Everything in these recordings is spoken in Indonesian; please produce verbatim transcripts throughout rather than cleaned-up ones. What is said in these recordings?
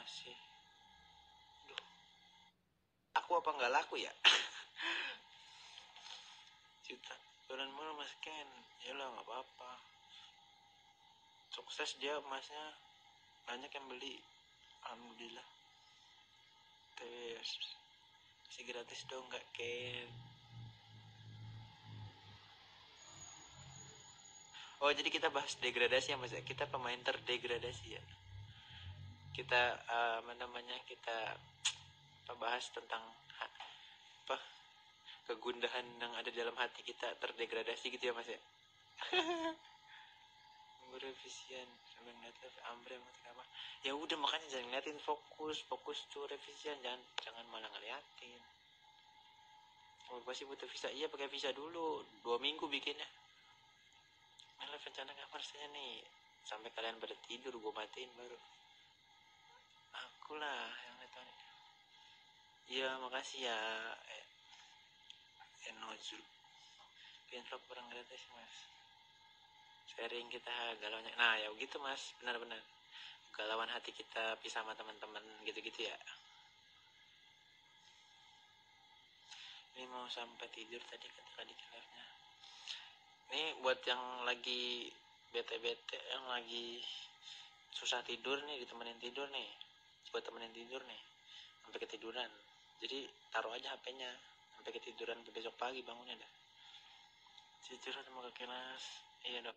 sih? Duh, aku apa nggak laku ya? Juta bulan mulu mas Ken, ya lah nggak apa-apa. Sukses dia emasnya, banyak yang beli, alhamdulillah. Terus masih gratis dong nggak Ken? Oh jadi kita bahas degradasi ya mas, kita pemain terdegradasi ya. Kita uh, apa namanya kita apa bahas tentang apa kegundahan yang ada dalam hati kita terdegradasi gitu ya mas ya. Revisian sambil ngeliat Ambre apa ya udah, makanya jangan ngeliatin, fokus fokus tuh revisian, jangan jangan malah ngeliatin. Oh gue sih butuh visa, iya pakai visa dulu dua minggu bikinnya. Malah rencana kamar saya nih sampai kalian pada tidur gue matiin baru aku lah yang nonton. Iya makasih ya eh, Enozul pinvlog barang gratis mas, sharing kita galaunya. Nah ya begitu mas, benar-benar galauan hati kita pisah sama teman-teman gitu-gitu ya. Ini mau sampai tidur tadi ketika di live-nya. Ini buat yang lagi bete-bete, yang lagi susah tidur nih, ditemenin tidur nih, buat temenin tidur nih sampai ketiduran. Jadi taruh aja H P-nya sampai ketiduran, besok pagi bangunnya dah. Jujur sama ke kelas. Iya dok.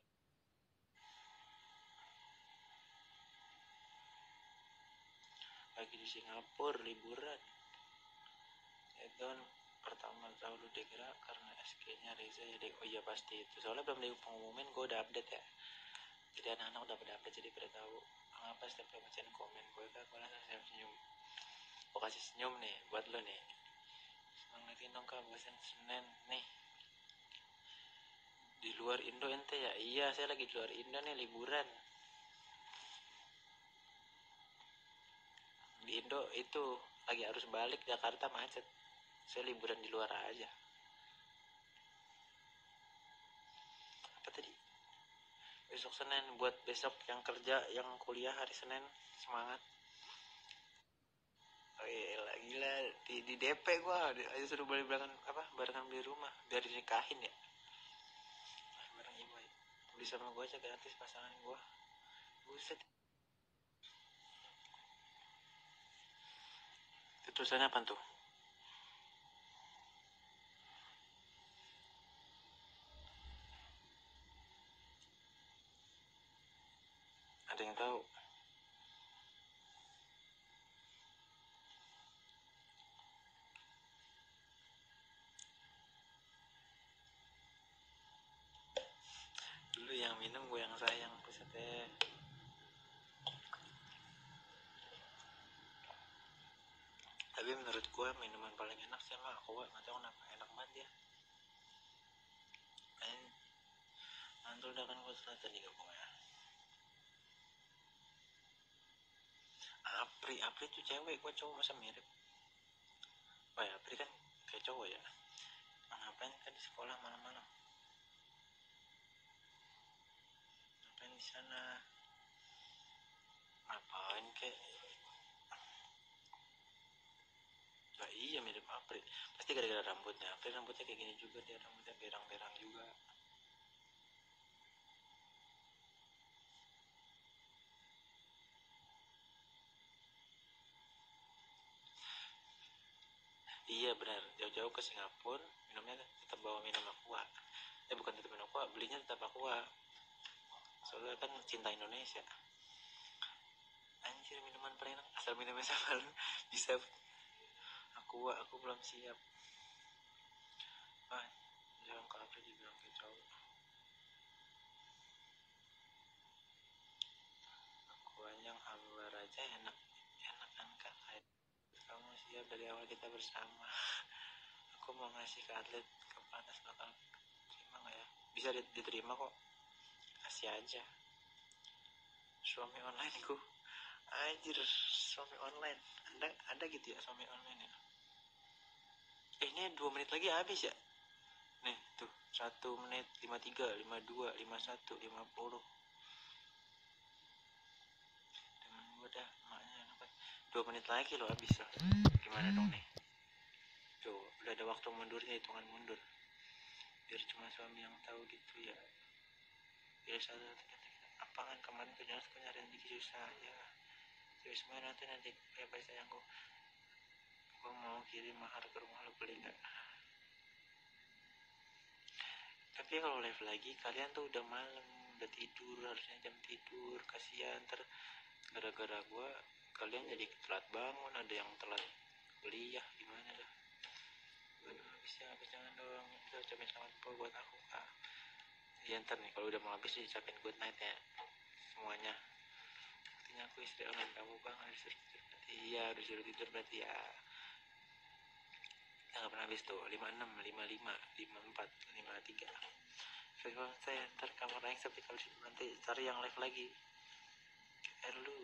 Lagi di Singapura liburan. Itu pertama tahu lu degerak karena S K-nya Reza ya dek. Oh iya pasti itu. Soalnya belum di pengumumin, gue udah update ya. Jadi anak-anak udah pada update, jadi pada tahu. Kenapa setiap bacain komen gue kan gue langsung senyum. Gue kasih senyum nih buat lo nih. Semangatin dong kak, bosan Senin nih. Di luar Indo ente ya? Iya saya lagi di luar Indo nih liburan. Di Indo itu lagi harus balik Jakarta macet. Saya liburan di luar aja. Apa tadi? Besok Senin, buat besok yang kerja, yang kuliah hari Senin, semangat. Oh iya gila, di, di D P gue ayo suruh beli barengan apa barengan beli rumah biar dinikahin ya. Bareng ibu ya. Beli sama gue aja gratis pasangan gue. Buset. Itu tulisannya apa tuh? Ada yang tahu? Dulu yang minum gue yang sayang, buset deh. Tapi menurut gue minuman paling enak sih emang aqua, nggak tahu kenapa enak banget dia. Main mantul dah kan gue selatan di gabungnya. Apri, Apri tuh cewek, gue cowok masa mirip. Oh ya Apri kan kayak cowok ya. Ngapain kan di sekolah malam-malam? Ngapain di sana? Ngapain kek? Nah, iya mirip Apri. Pasti gara-gara rambutnya. Apri rambutnya kayak gini juga, dia rambutnya berang-berang juga. Iya benar, jauh-jauh ke Singapura, minumnya tetap bawa minum aqua. Eh bukan tetap minum aqua, belinya tetap aqua. Soalnya kan cinta Indonesia. Anjir minuman paling enak, asal minumnya sama lu bisa. Aqua, aku belum siap. Ah, jangan ke Apri dibilang kayak cowok. Aqua yang hambar aja enak, enak kan kak. Kamu siap dari awal kita bersama. Aku mau ngasih ke atlet ke panas, bakal terima nggak ya? Bisa diterima kok, kasih aja. Suami online ku, anjir suami online. Ada ada gitu ya suami online ya? Eh ini dua menit lagi habis ya? Nih tuh satu menit lima tiga, lima dua, lima satu, lima puluh. Temen gue dah, maknya enak. dua menit lagi loh habis loh. Gimana dong nih? Tuh udah ada waktu mundurnya, hitungan mundur. Biar cuma suami yang tahu gitu ya. Biar satu apa kan kemarin tuh jangan suka nyariin dikit susah ya. Terus semua nanti nanti ya baik sayangku, gue mau kirim mahar ke rumah lo, boleh nggak? Tapi kalau live lagi kalian tuh udah malam, udah tidur, harusnya jam tidur. Kasihan ter gara-gara gue kalian jadi telat bangun, ada yang telat kuliah, gimana dah. Aduh habisnya habis, jangan dong, bisa ucapin selamat pagi buat aku kak. Ya ntar nih kalau udah mau habis ucapin good night ya semuanya. Artinya aku istri online kamu bang, harus tidur berarti iya, harus tidur tidur berarti ya. Kita nggak pernah habis tuh. Lima enam, lima lima, lima empat, lima tiga. Saya saya ntar kamar naik, tapi kalau nanti cari yang live lagi. Eh lu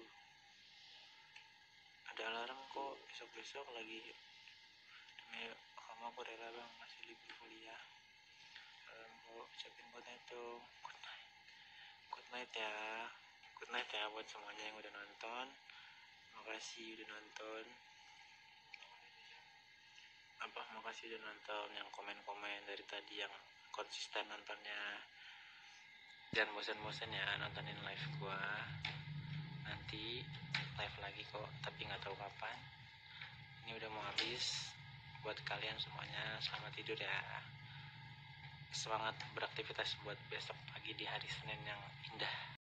ada alarm kok, besok-besok lagi. Demi kamu aku rela bang, masih libur kuliah. Alarm kok, ucapin good night dong. Good night, good night ya. Good night ya buat semuanya yang udah nonton. Makasih udah nonton. Apa makasih udah nonton, yang komen-komen dari tadi, yang konsisten nontonnya. Jangan bosan-bosan ya nontonin live gua. Nanti live lagi kok, tapi nggak tahu kapan. Ini udah mau habis. Buat kalian semuanya selamat tidur ya. Semangat beraktivitas buat besok pagi di hari Senin yang indah.